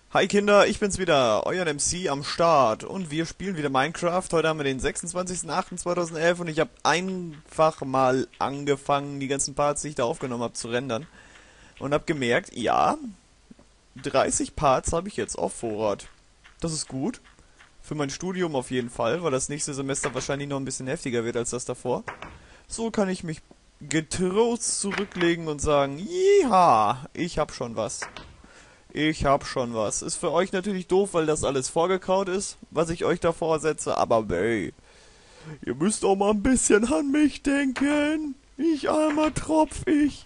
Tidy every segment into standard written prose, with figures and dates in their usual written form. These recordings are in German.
Hi Kinder, ich bin's wieder, euer MC am Start und wir spielen wieder Minecraft. Heute haben wir den 26.08.2011 und ich habe einfach mal angefangen, die ganzen Parts, die ich da aufgenommen habe, zu rendern und habe gemerkt, ja, 30 Parts habe ich jetzt auf Vorrat. Das ist gut, für mein Studium auf jeden Fall, weil das nächste Semester wahrscheinlich noch ein bisschen heftiger wird als das davor. So kann ich mich getrost zurücklegen und sagen, ja, ich hab schon was. Ich hab schon was. Ist für euch natürlich doof, weil das alles vorgekaut ist, was ich euch da vorsetze, aber hey, ihr müsst auch mal ein bisschen an mich denken. Ich armer Tropf, ich.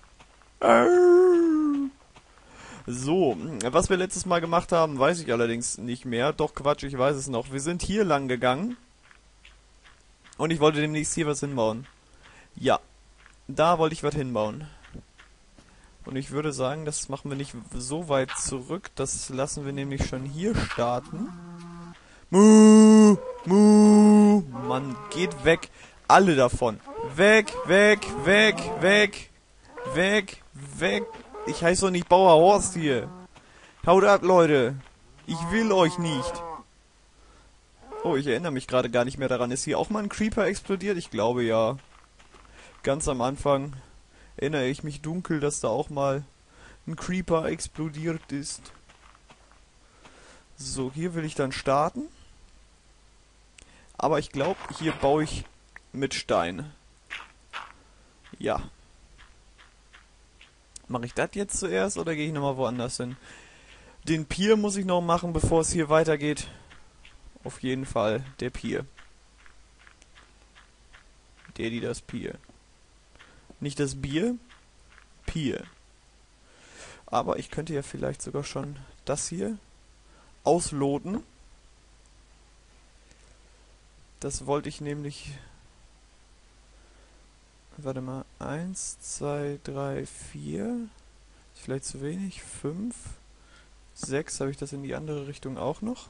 So, was wir letztes Mal gemacht haben, weiß ich allerdings nicht mehr. Doch Quatsch, ich weiß es noch. Wir sind hier lang gegangen und ich wollte demnächst hier was hinbauen. Ja, da wollte ich was hinbauen. Und ich würde sagen, das machen wir nicht so weit zurück. Das lassen wir nämlich schon hier starten. Muh, muh, Mann, geht weg. Alle davon. Weg, weg, weg, weg, weg, weg. Ich heiße doch nicht Bauer Horst hier. Haut ab, Leute. Ich will euch nicht. Oh, ich erinnere mich gerade gar nicht mehr daran. Ist hier auch mal ein Creeper explodiert? Ich glaube ja. Ganz am Anfang erinnere ich mich dunkel, dass da auch mal ein Creeper explodiert ist. So, hier will ich dann starten. Aber ich glaube, hier baue ich mit Stein. Ja. Mache ich das jetzt zuerst oder gehe ich nochmal woanders hin? Den Pier muss ich noch machen, bevor es hier weitergeht. Auf jeden Fall der Pier. Das Pier. Nicht das Bier, Pier. Aber ich könnte ja vielleicht sogar schon das hier ausloten. Das wollte ich nämlich... Warte mal. 1, 2, 3, 4. Ist vielleicht zu wenig. 5, 6. Habe ich das in die andere Richtung auch noch?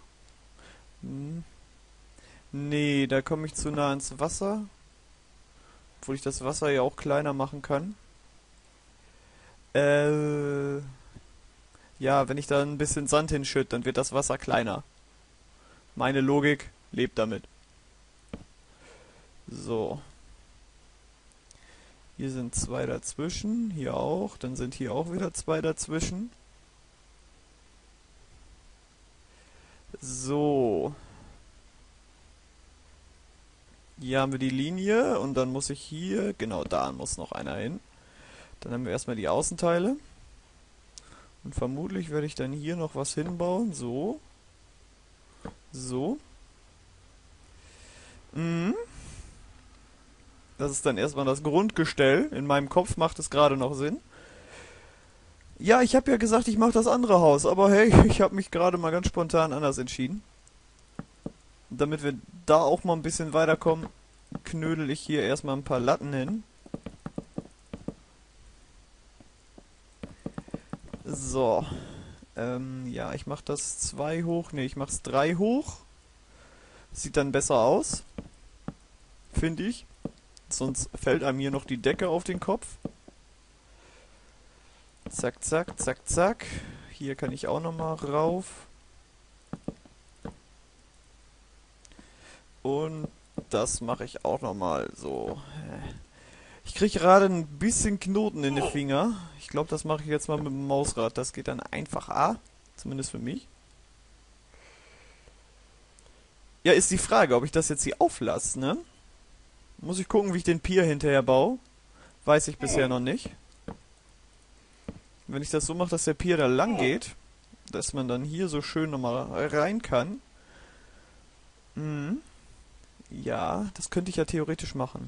Nee, da komme ich zu nah ans Wasser. Obwohl ich das Wasser ja auch kleiner machen kann. Ja, wenn ich da ein bisschen Sand hinschütte, dann wird das Wasser kleiner. Meine Logik lebt damit. So. Hier sind 2 dazwischen, hier auch, dann sind hier auch wieder 2 dazwischen. So. Hier haben wir die Linie und dann muss ich hier, genau da muss noch einer hin. Dann haben wir erstmal die Außenteile. Und vermutlich werde ich dann hier noch was hinbauen. So. So. Das ist dann erstmal das Grundgestell. In meinem Kopf macht es gerade noch Sinn. Ja, ich habe ja gesagt, ich mache das andere Haus. Aber hey, ich habe mich gerade mal ganz spontan anders entschieden. Damit wir da auch mal ein bisschen weiterkommen, knödel ich hier erstmal ein paar Latten hin. So. Ja, ich mache das 2 hoch. Ne, ich mache es 3 hoch. Sieht dann besser aus. Finde ich. Sonst fällt einem hier noch die Decke auf den Kopf. Zack, zack, zack, zack. Hier kann ich auch nochmal rauf. Und das mache ich auch nochmal so. Ich kriege gerade ein bisschen Knoten in den Finger. Ich glaube, das mache ich jetzt mal mit dem Mausrad. Das geht dann einfacher. Zumindest für mich. Ja, ist die Frage, ob ich das jetzt hier auflasse, ne? Muss ich gucken, wie ich den Pier hinterher baue. Weiß ich bisher noch nicht. Wenn ich das so mache, dass der Pier da lang geht, dass man dann hier so schön nochmal rein kann. Ja, das könnte ich ja theoretisch machen.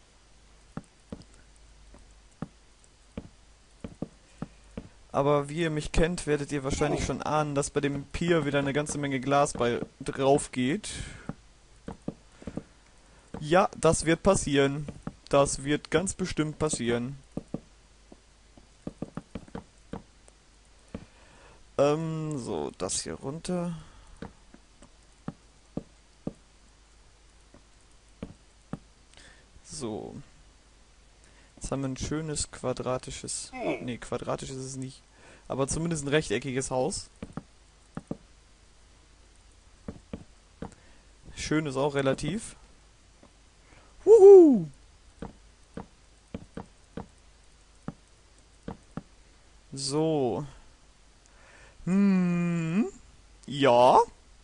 Aber wie ihr mich kennt, werdet ihr wahrscheinlich schon ahnen, dass bei dem Pier wieder eine ganze Menge Glas drauf geht. Ja, das wird passieren. Das wird ganz bestimmt passieren. So, das hier runter. So. Jetzt haben wir ein schönes quadratisches... Nee, quadratisch ist es nicht. Aber zumindest ein rechteckiges Haus. Schön ist auch relativ. Wuhu! So. Ja.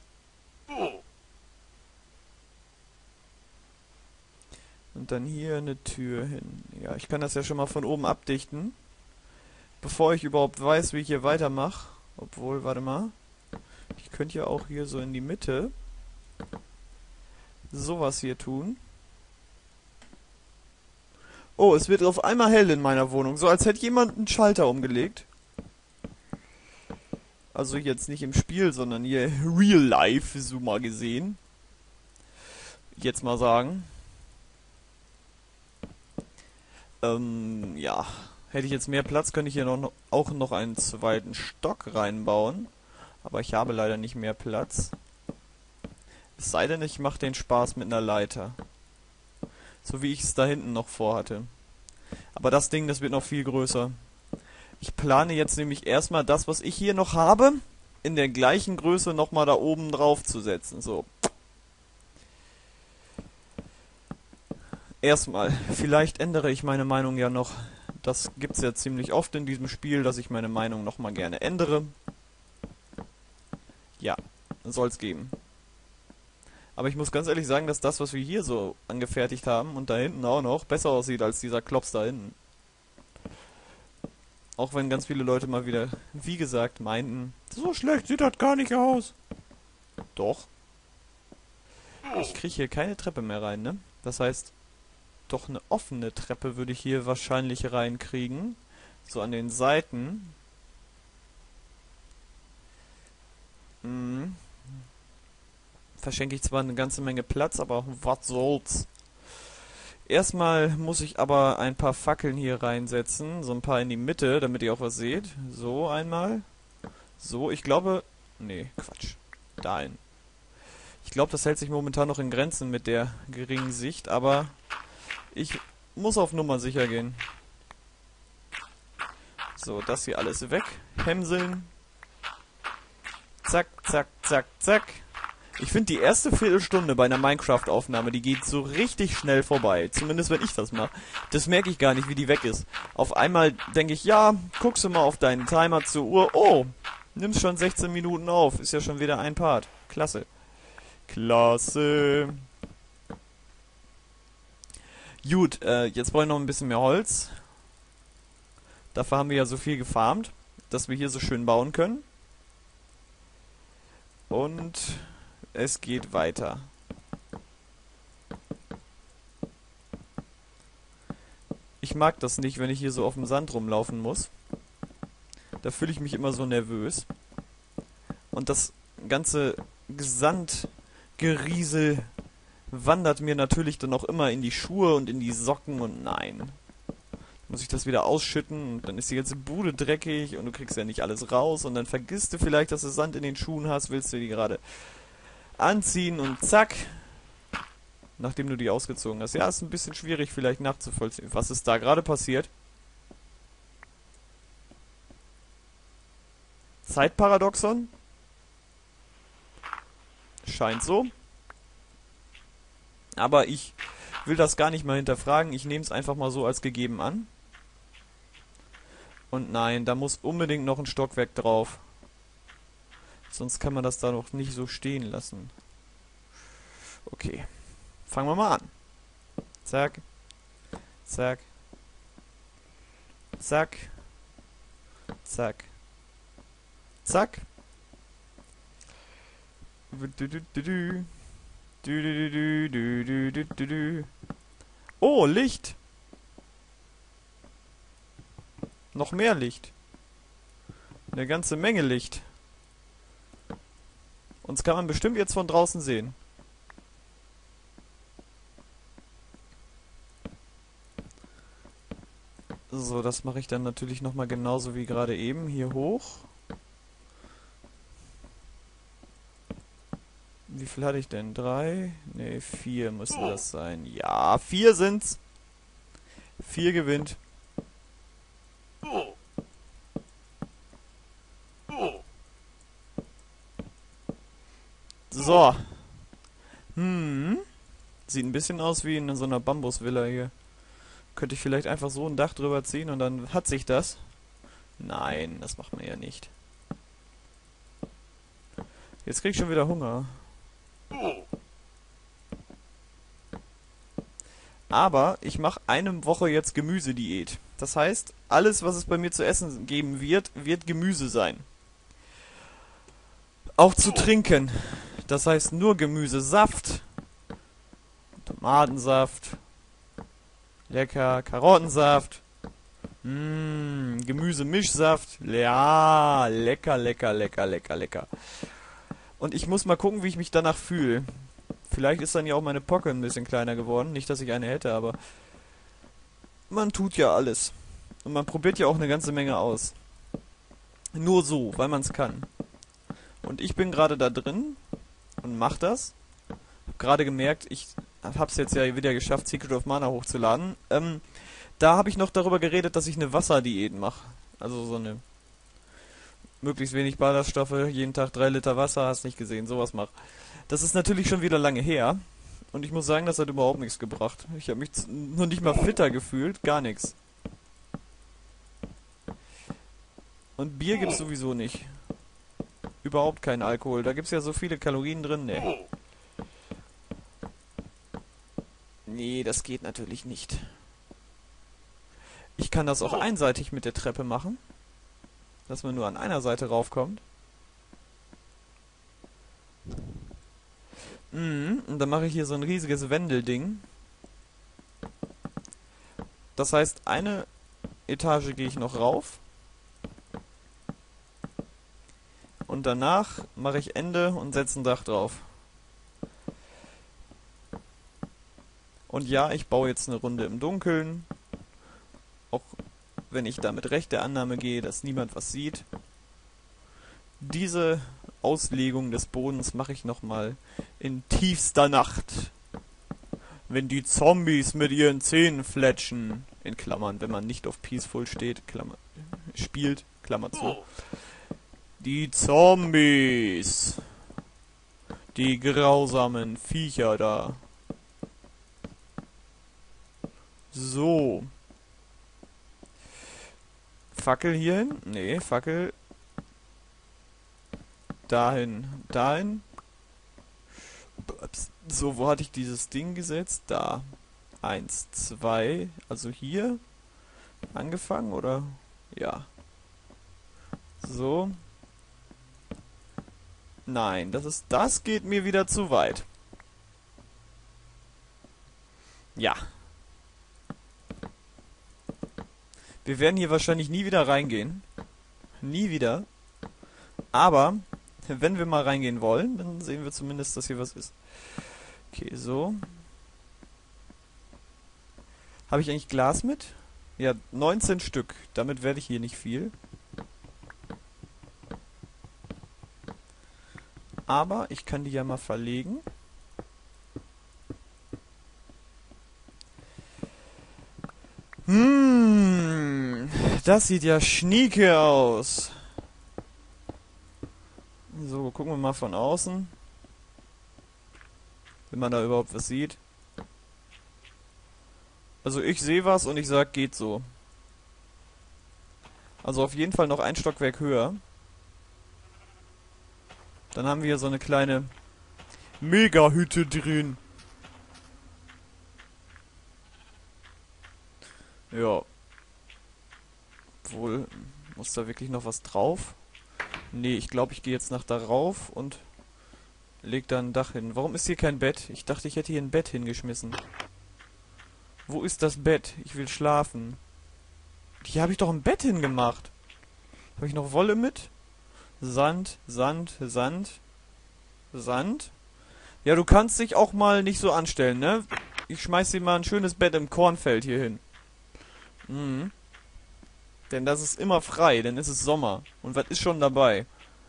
Und dann hier eine Tür hin. Ja, ich kann das ja schon mal von oben abdichten. Bevor ich überhaupt weiß, wie ich hier weitermache. Obwohl, warte mal. Ich könnte ja auch hier so in die Mitte sowas hier tun. Oh, es wird auf einmal hell in meiner Wohnung. So als hätte jemand einen Schalter umgelegt. Also jetzt nicht im Spiel, sondern hier real life, so mal gesehen. Jetzt mal sagen. Ja. Hätte ich jetzt mehr Platz, könnte ich hier auch noch einen zweiten Stock reinbauen. Aber ich habe leider nicht mehr Platz. Es sei denn, ich mache den Spaß mit einer Leiter. So wie ich es da hinten noch vorhatte. Aber das Ding, das wird noch viel größer. Ich plane jetzt nämlich erstmal das, was ich hier noch habe, in der gleichen Größe nochmal da oben drauf zu setzen. So. Erstmal, vielleicht ändere ich meine Meinung ja noch. Das gibt's ja ziemlich oft in diesem Spiel, dass ich meine Meinung nochmal gerne ändere. Ja, soll's geben. Aber ich muss ganz ehrlich sagen, dass das, was wir hier so angefertigt haben und da hinten auch noch, besser aussieht als dieser Klops da hinten. Auch wenn ganz viele Leute mal wieder, wie gesagt, meinten, so schlecht sieht das gar nicht aus. Doch. Ich kriege hier keine Treppe mehr rein, ne? Das heißt, doch eine offene Treppe würde ich hier wahrscheinlich reinkriegen. So an den Seiten. Verschenke ich zwar eine ganze Menge Platz, aber was soll's. Erstmal muss ich aber ein paar Fackeln hier reinsetzen. So ein paar in die Mitte, damit ihr auch was seht. So einmal. So, ich glaube... Nee, Quatsch. Dahin. Ich glaube, das hält sich momentan noch in Grenzen mit der geringen Sicht, aber ich muss auf Nummer sicher gehen. So, das hier alles weg. Hemseln. Zack, zack, zack, zack. Ich finde die erste Viertelstunde bei einer Minecraft-Aufnahme, die geht so richtig schnell vorbei. Zumindest wenn ich das mache. Das merke ich gar nicht, wie die weg ist. Auf einmal denke ich, ja, guckst du mal auf deinen Timer zur Uhr. Oh, nimmst schon 16 Minuten auf. Ist ja schon wieder ein Part. Klasse. Klasse. Gut, jetzt brauche ich noch ein bisschen mehr Holz. Dafür haben wir ja so viel gefarmt, dass wir hier so schön bauen können. Und es geht weiter. Ich mag das nicht, wenn ich hier so auf dem Sand rumlaufen muss. Da fühle ich mich immer so nervös. Und das ganze Sandgeriesel wandert mir natürlich dann auch immer in die Schuhe und in die Socken und nein. Muss ich das wieder ausschütten und dann ist die ganze Bude dreckig und du kriegst ja nicht alles raus und dann vergisst du vielleicht, dass du Sand in den Schuhen hast, willst du die gerade anziehen und zack, nachdem du die ausgezogen hast. Ja, ist ein bisschen schwierig vielleicht nachzuvollziehen. Was ist da gerade passiert? Zeitparadoxon? Scheint so. Aber ich will das gar nicht mal hinterfragen. Ich nehme es einfach mal so als gegeben an. Und nein, da muss unbedingt noch ein Stockwerk drauf. Sonst kann man das da noch nicht so stehen lassen. Okay. Fangen wir mal an. Zack. Zack. Zack. Zack. Zack. Oh, Licht. Noch mehr Licht. Eine ganze Menge Licht. Uns kann man bestimmt jetzt von draußen sehen. So, das mache ich dann natürlich nochmal genauso wie gerade eben. Hier hoch. Wie viel hatte ich denn? 3? Ne, 4 müssen das sein. Ja, 4 sind's. 4 gewinnt. So. Sieht ein bisschen aus wie in so einer Bambusvilla hier. Könnte ich vielleicht einfach so ein Dach drüber ziehen und dann hat sich das? Nein, das macht man ja nicht. Jetzt krieg ich schon wieder Hunger. Aber ich mache eine Woche jetzt Gemüsediät. Das heißt, alles, was es bei mir zu essen geben wird, wird Gemüse sein. Auch zu trinken. Das heißt nur Gemüsesaft, Tomatensaft, lecker, Karottensaft, Gemüsemischsaft, ja, lecker, lecker, lecker, lecker, lecker. Und ich muss mal gucken, wie ich mich danach fühle. Vielleicht ist dann ja auch meine Pocke ein bisschen kleiner geworden. Nicht, dass ich eine hätte, aber man tut ja alles. Und man probiert ja auch eine ganze Menge aus. Nur so, weil man es kann. Und ich bin gerade da drin und mach das. Hab gerade gemerkt, ich hab's jetzt ja wieder geschafft, Secret of Mana hochzuladen. Da habe ich noch darüber geredet, dass ich eine Wasserdiät mache. Also so eine möglichst wenig Ballaststoffe, jeden Tag 3 Liter Wasser, hast nicht gesehen, sowas mach. Das ist natürlich schon wieder lange her. Und ich muss sagen, das hat überhaupt nichts gebracht. Ich habe mich nur nicht mal fitter gefühlt, gar nichts. Und Bier gibt's sowieso nicht. Überhaupt kein Alkohol. Da gibt's ja so viele Kalorien drin, ne. Nee, das geht natürlich nicht. Ich kann das auch einseitig mit der Treppe machen. Dass man nur an einer Seite raufkommt. Und dann mache ich hier so ein riesiges Wendelding. Das heißt, eine Etage gehe ich noch rauf. Und danach mache ich Ende und setze ein Dach drauf. Und ja, ich baue jetzt eine Runde im Dunkeln. Auch wenn ich da mit Recht der Annahme gehe, dass niemand was sieht. Diese Auslegung des Bodens mache ich nochmal in tiefster Nacht. Wenn die Zombies mit ihren Zähnen fletschen. In Klammern, wenn man nicht auf Peaceful steht, spielt, Klammer zu. Die Zombies. Die grausamen Viecher da. So. Fackel hierhin? Nee, Fackel. Dahin. Dahin. So, wo hatte ich dieses Ding gesetzt? Da. 1, 2. Also hier. Angefangen, oder? Ja. So. Nein, das geht mir wieder zu weit. Ja. Wir werden hier wahrscheinlich nie wieder reingehen. Nie wieder. Aber, wenn wir mal reingehen wollen, dann sehen wir zumindest, dass hier was ist. Okay, so. Habe ich eigentlich Glas mit? Ja, 19 Stück. Damit werde ich hier nicht viel. Aber ich kann die ja mal verlegen. Das sieht ja schnieke aus. So, gucken wir mal von außen. Wenn man da überhaupt was sieht. Also ich sehe was und ich sag, geht so. Also auf jeden Fall noch ein Stockwerk höher. Dann haben wir hier so eine kleine Mega-Hütte drin. Ja. Obwohl, muss da wirklich noch was drauf? Nee, ich glaube, ich gehe jetzt nach darauf und leg da ein Dach hin. Warum ist hier kein Bett? Ich dachte, ich hätte hier ein Bett hingeschmissen. Wo ist das Bett? Ich will schlafen. Hier habe ich doch ein Bett hingemacht. Habe ich noch Wolle mit? Sand, Sand, Sand, Sand. Ja, du kannst dich auch mal nicht so anstellen, ne? Ich schmeiß dir mal ein schönes Bett im Kornfeld hier hin. Denn das ist immer frei, denn es ist Sommer. Und was ist schon dabei?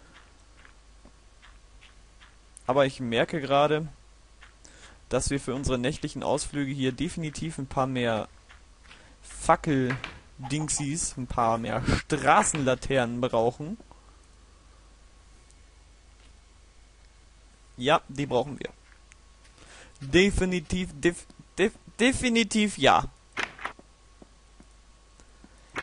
Aber ich merke gerade, dass wir für unsere nächtlichen Ausflüge hier definitiv ein paar mehr Fackel-Dingsies, ein paar mehr Straßenlaternen brauchen. Ja, die brauchen wir. Definitiv ja.